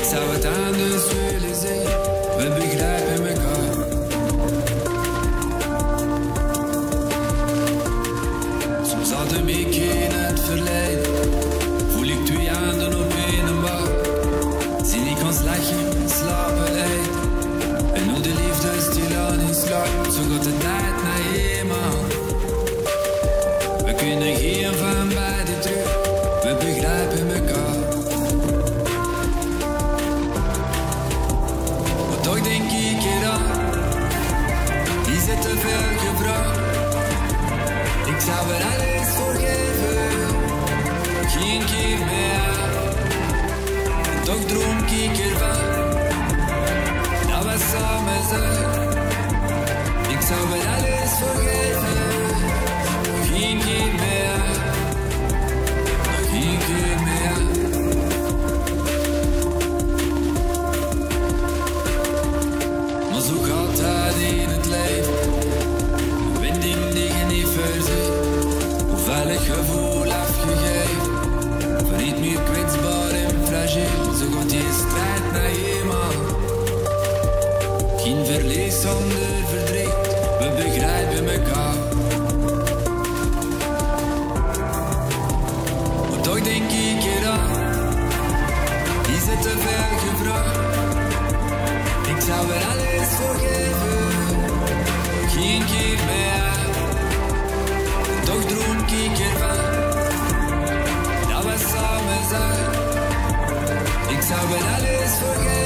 zou het anders willen zien, we begrijpen elkaar. Soms adem ik in het verleden, voel ik 2 handen op een bar. Zie ik ons lachen, slapen, eten, en hoe de liefde stilaan insluit. Zo gaat de tijd naar eenmaal. We kunnen geen van beiden terug, we begrijpen elkaar. Maar toch denk ik eraan, is het te veel gevraagd? Ik zou er alles voor geven, geen keer meer. En toch droom ik ervan, dat we samen zijn. Ik zou er alles voor geven, geen keer meer. Nog geen keer meer. Maar zo gaat dat in het leven, een wending die je niet voorziet. Hoeveel ik gevoel afgegeven, voor niet meer kwetsbaar en fragiel. Zo gaat die strijd naar eenmaal. Geen verlies zonder verdriet, we begrijpen elkaar. Maar toch denk ik eraan, is het te veel gevraagd? Ik zou er alles voor geven, geen keer meer. En toch droom ik ervan, dat we samen zijn. Ik zou er alles voor geven.